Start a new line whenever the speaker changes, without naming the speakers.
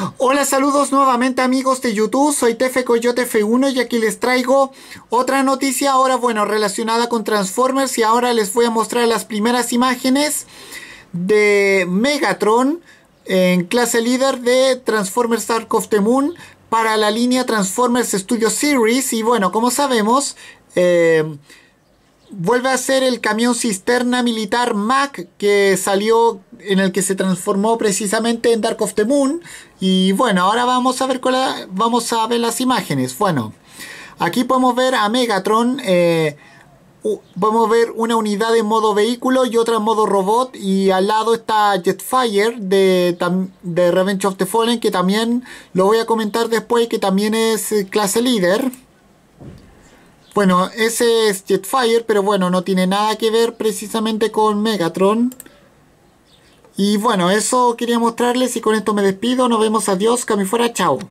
Hola, saludos nuevamente amigos de YouTube, soy Tefe Coyote F1 y aquí les traigo otra noticia ahora, bueno, relacionada con Transformers y ahora les voy a mostrar las primeras imágenes de Megatron en clase líder de Transformers Dark of the Moon para la línea Transformers Studio Series y bueno, como sabemos, vuelve a ser el camión cisterna militar Mack que salió en el que se transformó precisamente en Dark of the Moon. Y bueno, ahora vamos a ver vamos a ver las imágenes. Bueno, aquí podemos ver a Megatron. Podemos ver una unidad en modo vehículo y otra en modo robot. Y al lado está Jetfire de Revenge of the Fallen, que también lo voy a comentar después, que también es clase líder. Bueno, ese es Jetfire, pero bueno, no tiene nada que ver precisamente con Megatron. Y bueno, eso quería mostrarles y con esto me despido. Nos vemos, adiós, que me fuera, chao.